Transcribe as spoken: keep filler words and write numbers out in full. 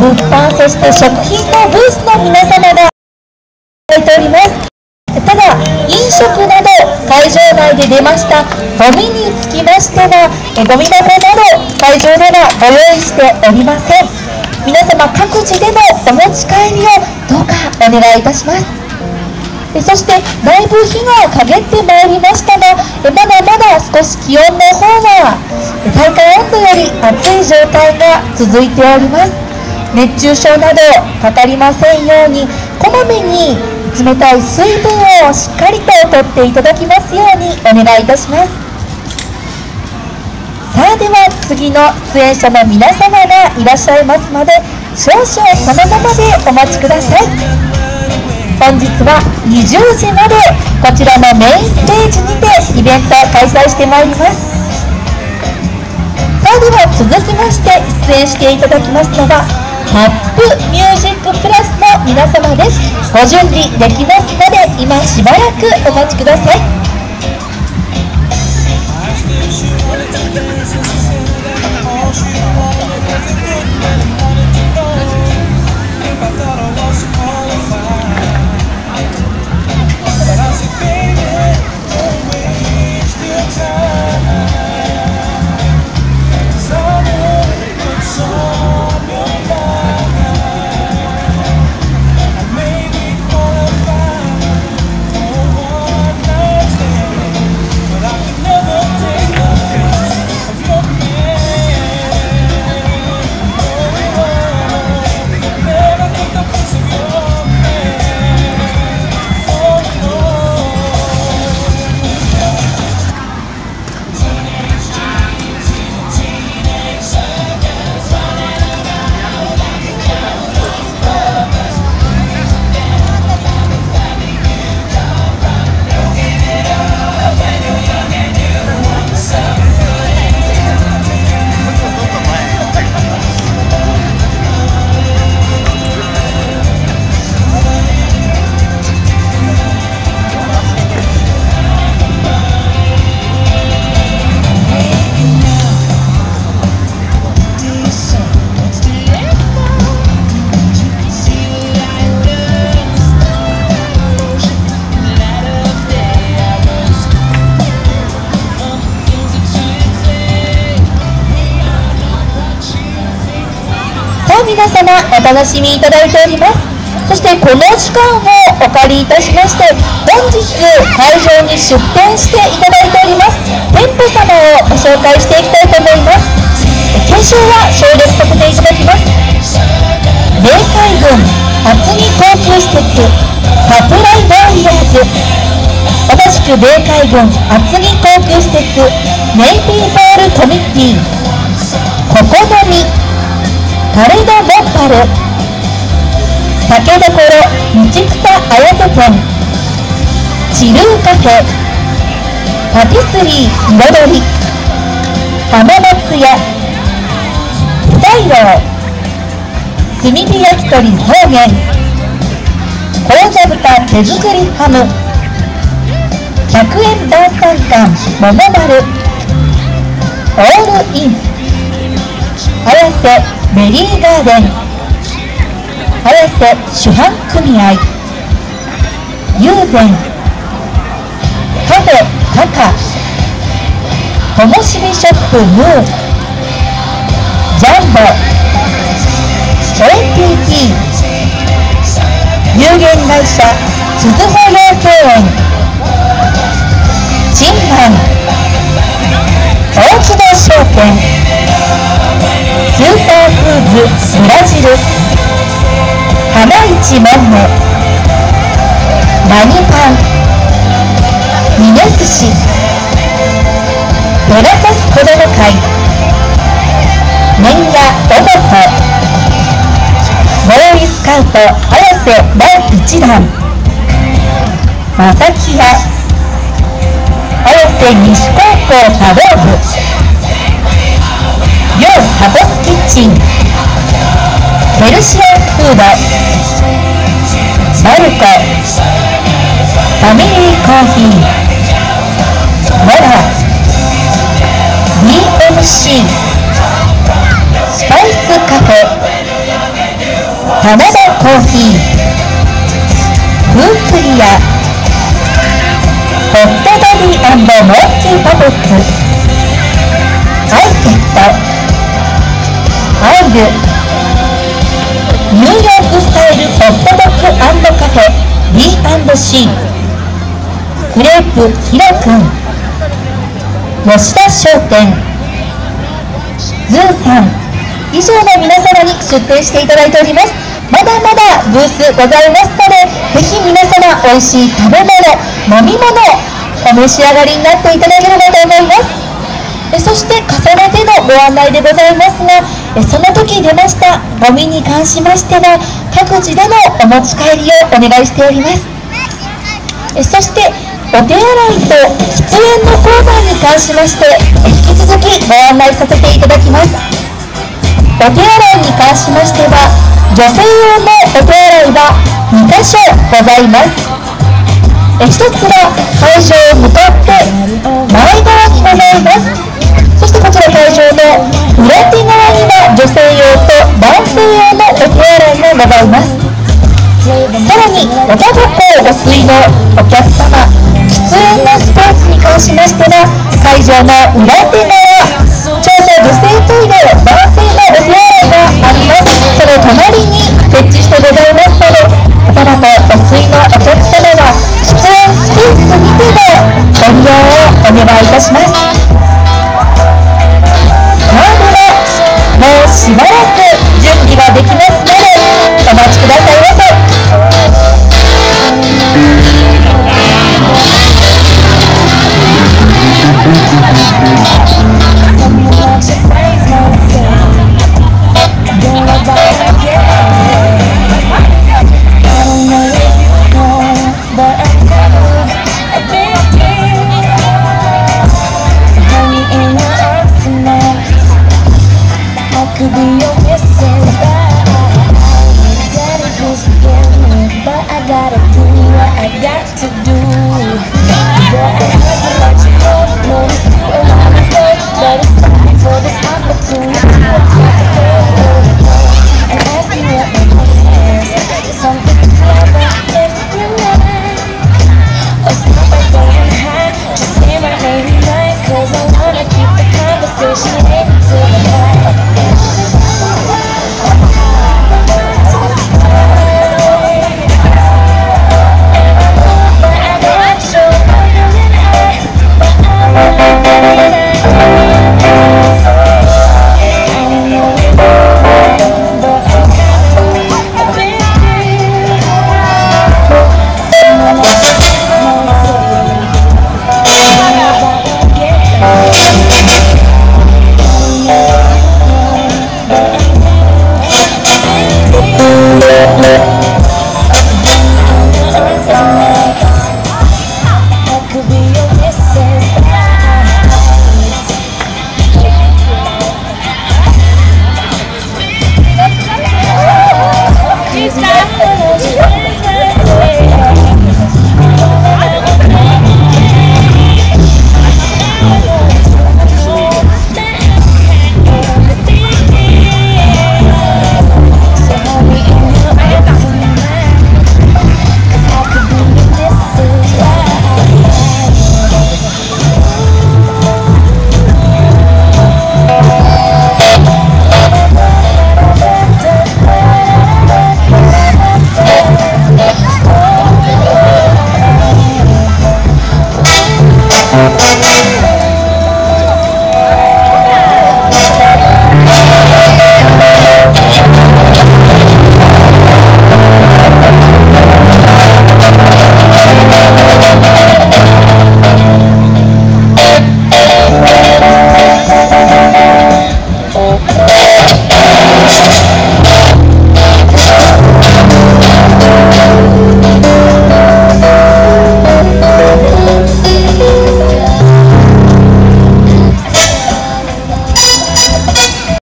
物販、そして食品のブースの皆様がいております。ただ飲食など会場内で出ましたゴミにつきましては、ゴミ箱など会場ではご用意しておりません。皆様各自でのお持ち帰りをどうかお願いいたします。そしてだいぶ日が陰ってまいりましたが、まだまだ少し気温の方は体感温度より暑い状態が続いております。熱中症などかかりませんように、こまめに冷たい水分をしっかりととっていただきますようにお願いいたします。さあ、では次の出演者の皆様がいらっしゃいますので、少々そのままでお待ちください。本日はにじゅうじまでこちらのメインステージにてイベントを開催してまいります。さあ、では続きまして出演していただきますのがタップミュージックプラスの皆様です。ご準備できますので今しばらくお待ちください。皆様お楽しみいただいております。そしてこの時間をお借りいたしまして、本日会場に出店していただいております店舗様をご紹介していきたいと思います。継承は省略させていただきます。米海軍厚木高級施設サプライワーリアーズ、同じく米海軍厚木高級施設ネイビーボールコミッティここのみパレドボッパル、酒どころ道草綾瀬店、チルーカフェ、パティスリー彩り、浜松屋、大老、炭火焼き鳥そうめん、高座豚手作りハム、ひゃくえん晩餐館桃丸、オールイン、綾瀬メリーガーデン、綾瀬主犯組合、友禅、カフェタカ、ともしびショップムー、ジャンボ、エーピーティー、有限会社鈴穂養鶏園、チンマン、大木戸商店、スーパーフーズブラジル、浜市モンモ、マニパン、ミネ寿司、ペガサス子ども会、麺屋おぼと、ボーイスカウト綾瀬だいいちだん、まさきや綾瀬西高校茶道部、両ハボスキッチン、ヘルシアンフード、マルコ、ファミリーコーヒー、モラ、ディーエムシー、スパイスカフェ、 カナダコーヒー、フークリア、ホットダディ&モッキーパペッツ、アイケット、アイル、ニューヨークスタイルホットドッグ&カフェ ビーアンドシー、クレープヒロくん、吉田商店、ズーさん、以上の皆様に出店していただいております。まだまだブースございますので、ぜひ皆様おいしい食べ物、飲み物お召し上がりになっていただければと思います。えそして重ねてのご案内でございますが、えその時出ましたゴミに関しましては各自でのお持ち帰りをお願いしております。えそしてお手洗いと喫煙のコーナーに関しまして引き続きご案内させていただきます。お手洗いに関しましては女性用のお手洗いはにかしょございます。えひとつは会場を向かって前側にございます。そしてこちら会場の裏手側には女性用と男性用のお手洗いがございます。さらにおタバコをお吸いのお客様、喫煙のスペースに関しましては会場の裏手側